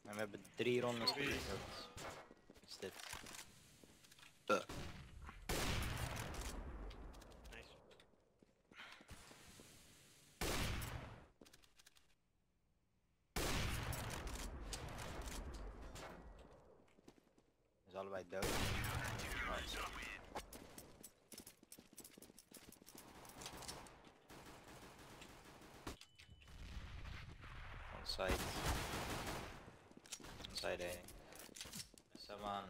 En we hebben 3 rondes Sorry. gespeeld. Is dit? Nice. Is allebei dood. Nice. On site. On site A. Saman.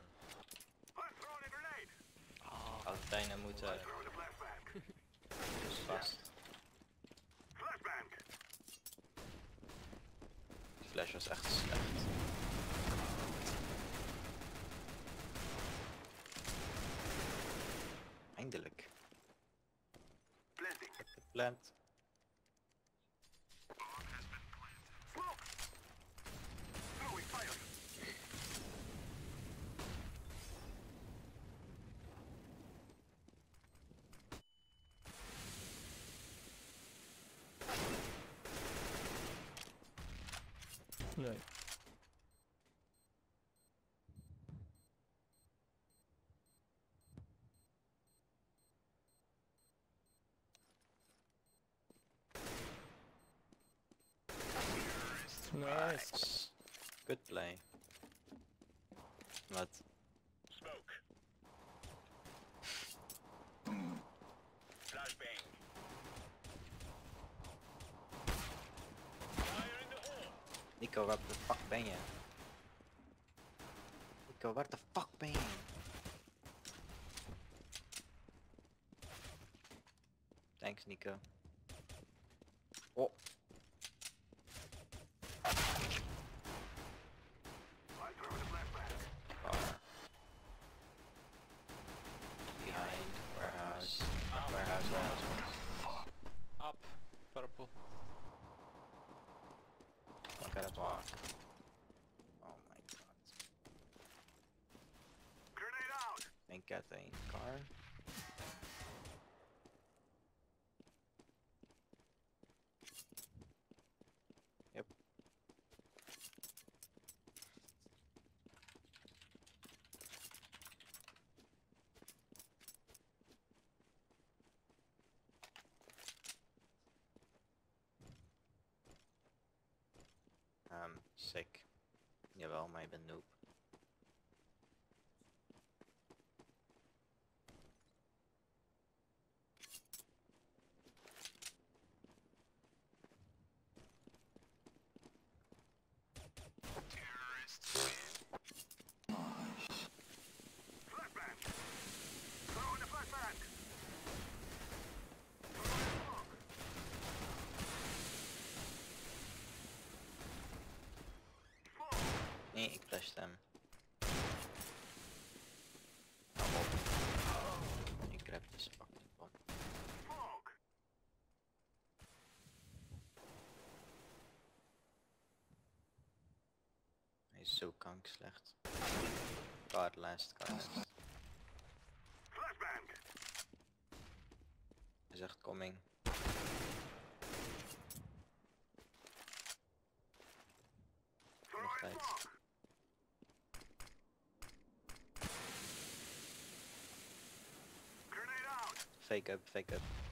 Altijd moeten. Dus vast. Die flash was echt slecht. Eindelijk. Gepland. Nee. Nice. Good play. Wat? Smoke. Flashbang. Fire in the hole. Nico, waar de fuck ben je? Nico, waar de fuck ben je? Thanks, Nico. Oh. Behind warehouse. Warehouse. Up. Purple. Look at it walk. Oh my god. Grenade out. Think at the car. Yep. Sick. Jawel, maar je bent noob. Flashbang. Throw in the flashbang. Nee, ik flashte hem. Ik grab die spak de bom. Smoke. Hij is zo kank slecht. Card last, card last. Flashbang. Hij zegt coming. Nog tijd. Grenade out. Fake up, fake up.